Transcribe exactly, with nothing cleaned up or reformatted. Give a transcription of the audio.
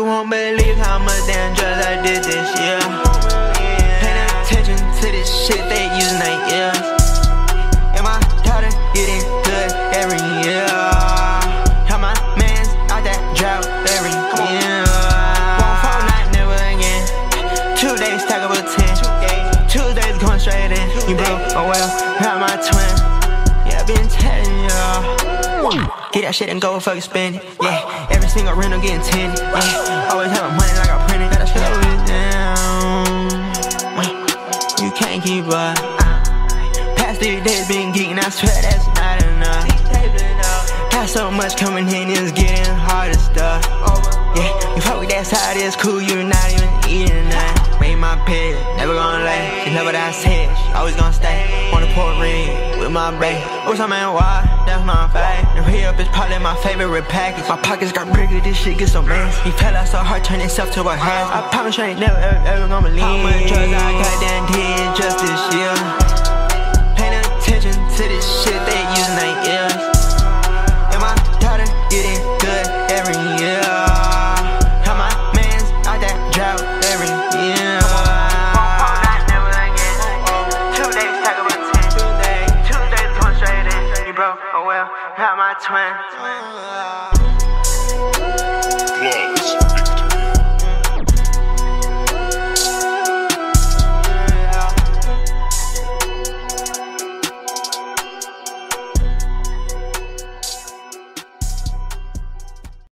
won't believe how much damn drugs I did this year. Paying attention to this shit they using their ears. And my daughter getting good every year. How my mans out that drought every year. One fortnight, never again. Two days stack up a ten. Two days going straight in. You broke, oh well, not my twin. Yeah, I been telling y'all. Get that shit and go fucking spend it. Yeah, every single rental getting ten. Yeah, always have my money like I printed. Gotta slow it down. You can't keep up. Past three days been geeking, I swear that's not enough. Got so much coming in, it's getting harder stuff. Yeah, you fuck with that side, it's cool, you not even eating nothing. Made my bed, never gonna lay. She never that said, she always gonna stay. On the port ring with my bae. What's up, man? Why? That's my fave. The re-up is probably my favorite package. My pockets got bigger, this shit get so messy. He fell out so hard, turned himself to a hazard. I promise you ain't never, ever, ever gonna believe how much drugs I got down did just this year. Paying attention to this shit